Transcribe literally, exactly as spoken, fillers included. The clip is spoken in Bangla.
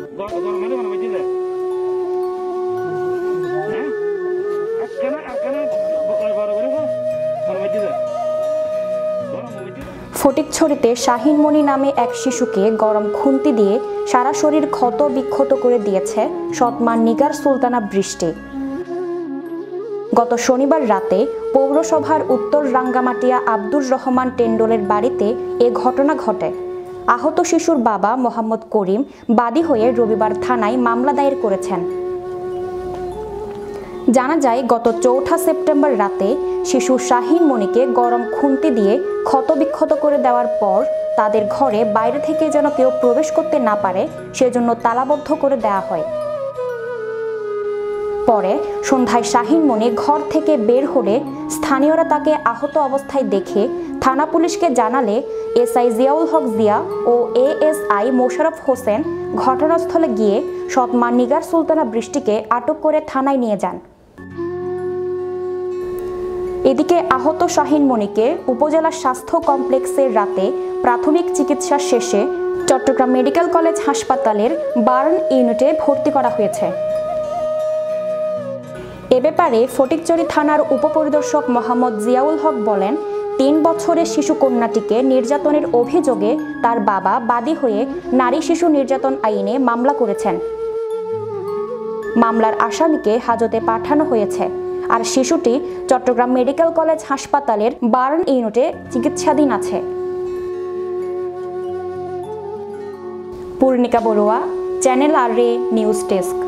ফটিকছড়িতে শাহিনমণি নামে এক শিশুকে গরম খুন্তি দিয়ে সারা শরীর ক্ষত বিক্ষত করে দিয়েছে সৎমা নিগার সুলতানা বৃষ্টি। গত শনিবার রাতে পৌরসভার উত্তর রাঙ্গামাটিয়া আব্দুর রহমান টেন্ডলের বাড়িতে এ ঘটনা ঘটে। আহত শিশুর বাবা মোহাম্মদ করিম বাদী হয়ে রবিবার থানায় মামলা দায়ের করেছেন। জানা যায়, গত চৌঠা সেপ্টেম্বর রাতে শিশু শাহিনমণিকে গরম খুন্তি দিয়ে ক্ষতবিক্ষত করে দেওয়ার পর তাদের ঘরে বাইরে থেকে যেন কেউ প্রবেশ করতে না পারে সেজন্য তালাবদ্ধ করে দেওয়া হয়। পরে সন্ধ্যায় শাহিনমণি ঘর থেকে বের হলে স্থানীয়রা তাকে আহত অবস্থায় দেখে থানা পুলিশকে জানালে এসআই জিয়াউল হক জিয়া ও এএসআই মোশাররফ হোসেন ঘটনাস্থলে গিয়ে সৎমা নিগার সুলতানা বৃষ্টিকে আটক করে থানায় নিয়ে যান। এদিকে আহত শাহিনমণিকে উপজেলা স্বাস্থ্য কমপ্লেক্সের রাতে প্রাথমিক চিকিৎসা শেষে চট্টগ্রাম মেডিকেল কলেজ হাসপাতালের বার্ন ইউনিটে ভর্তি করা হয়েছে। এ ব্যাপারে ফটিকছড়ি থানার উপপরিদর্শক মোহাম্মদ জিয়াউল হক বলেন, তিন বছরের শিশু কন্যাটিকে নির্যাতনের অভিযোগে তার বাবা বাদী হয়ে নারী শিশু নির্যাতন আইনে মামলা করেছেন। মামলার আসামিকে হাজতে পাঠানো হয়েছে, আর শিশুটি চট্টগ্রাম মেডিকেল কলেজ হাসপাতালের বার্ন ইউনিটে চিকিৎসাধীন আছে। পূর্ণিকা বড়ুয়া, চ্যানেল আর রে নিউজ ডেস্ক।